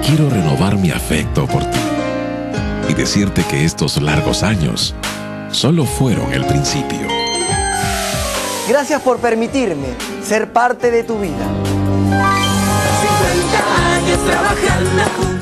quiero renovar mi afecto por ti y decirte que estos largos años solo fueron el principio. Gracias por permitirme ser parte de tu vida. 50 años trabajando juntos.